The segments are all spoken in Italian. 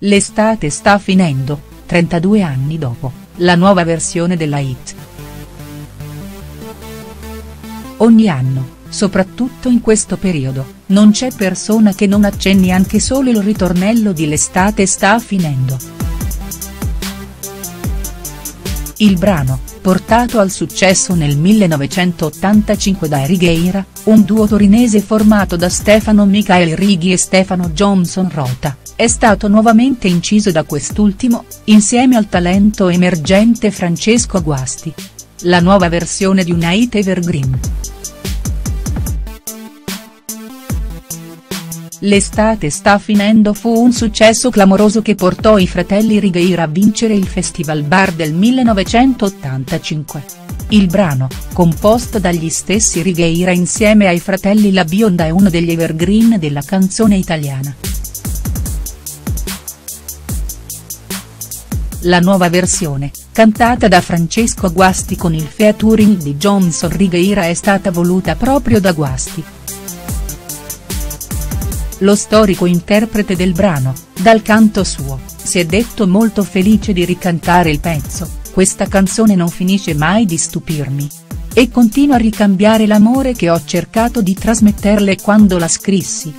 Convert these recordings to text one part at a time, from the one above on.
L'estate sta finendo, 32 anni dopo, la nuova versione della hit. Ogni anno, soprattutto in questo periodo, non c'è persona che non accenni anche solo il ritornello di L'estate sta finendo. Il brano, portato al successo nel 1985 da Righeira, un duo torinese formato da Stefano Michael Righi e Stefano Johnson Rota, è stato nuovamente inciso da quest'ultimo, insieme al talento emergente Francesco Guasti. La nuova versione di una hit evergreen. L'estate sta finendo fu un successo clamoroso che portò i fratelli Righeira a vincere il Festival Bar del 1985. Il brano, composto dagli stessi Righeira insieme ai fratelli La Bionda, è uno degli evergreen della canzone italiana. La nuova versione, cantata da Francesco Guasti con il featuring di Johnson Righeira, è stata voluta proprio da Guasti. Lo storico interprete del brano, dal canto suo, si è detto molto felice di ricantare il pezzo: questa canzone non finisce mai di stupirmi. E continua a ricambiare l'amore che ho cercato di trasmetterle quando la scrissi.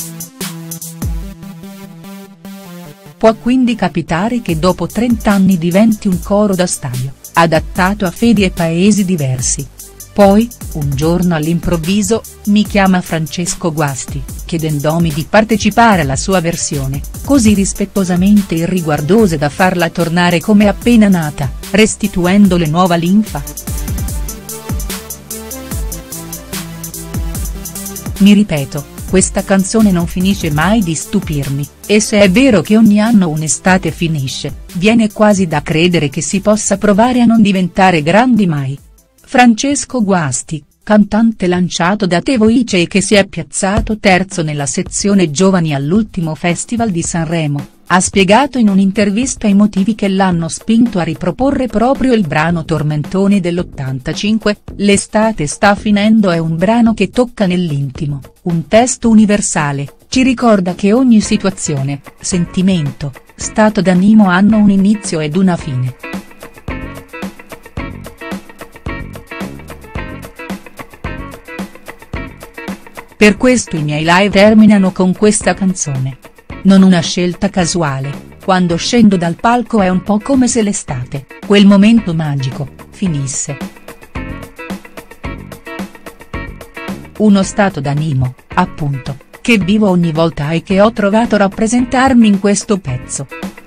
Può quindi capitare che dopo 30 anni diventi un coro da stadio, adattato a fedi e paesi diversi. Poi, un giorno all'improvviso, mi chiama Francesco Guasti, chiedendomi di partecipare alla sua versione, così rispettosamente irriguardosa da farla tornare come appena nata, restituendole nuova linfa. Mi ripeto, questa canzone non finisce mai di stupirmi, e se è vero che ogni anno un'estate finisce, viene quasi da credere che si possa provare a non diventare grandi mai. Francesco Guasti, cantante lanciato da The Voice e che si è piazzato terzo nella sezione giovani all'ultimo Festival di Sanremo, ha spiegato in un'intervista i motivi che l'hanno spinto a riproporre proprio il brano tormentone dell'85. L'estate sta finendo è un brano che tocca nell'intimo, un testo universale, ci ricorda che ogni situazione, sentimento, stato d'animo hanno un inizio ed una fine. Per questo i miei live terminano con questa canzone. Non una scelta casuale, quando scendo dal palco è un po' come se l'estate, quel momento magico, finisse. Uno stato d'animo, appunto, che vivo ogni volta e che ho trovato rappresentarmi in questo pezzo.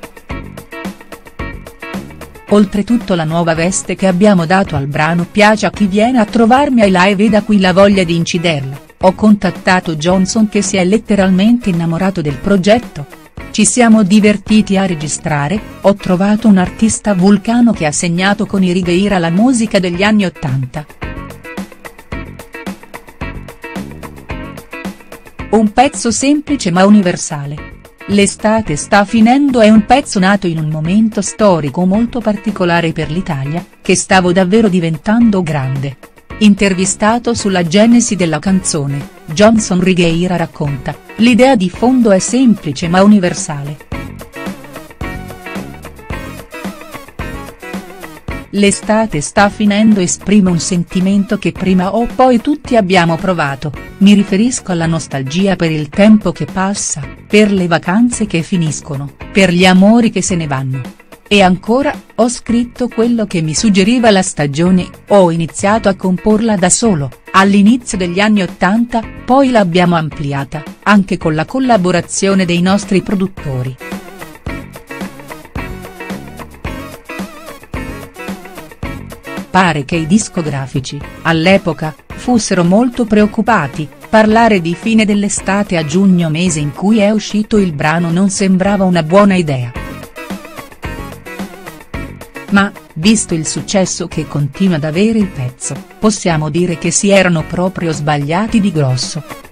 Oltretutto la nuova veste che abbiamo dato al brano piace a chi viene a trovarmi ai live e da qui la voglia di inciderla. Ho contattato Johnson che si è letteralmente innamorato del progetto. Ci siamo divertiti a registrare, ho trovato un artista vulcano che ha segnato con i Righeira la musica degli anni '80. Un pezzo semplice ma universale. L'estate sta finendo è un pezzo nato in un momento storico molto particolare per l'Italia, che stavo davvero diventando grande. Intervistato sulla genesi della canzone, Johnson Righeira racconta: l'idea di fondo è semplice ma universale. L'estate sta finendo esprime un sentimento che prima o poi tutti abbiamo provato, mi riferisco alla nostalgia per il tempo che passa, per le vacanze che finiscono, per gli amori che se ne vanno. E ancora, ho scritto quello che mi suggeriva la stagione, ho iniziato a comporla da solo, all'inizio degli anni '80, poi l'abbiamo ampliata, anche con la collaborazione dei nostri produttori. Pare che i discografici, all'epoca, fossero molto preoccupati, parlare di fine dell'estate a giugno, mese in cui è uscito il brano, non sembrava una buona idea. Ma, visto il successo che continua ad avere il pezzo, possiamo dire che si erano proprio sbagliati di grosso.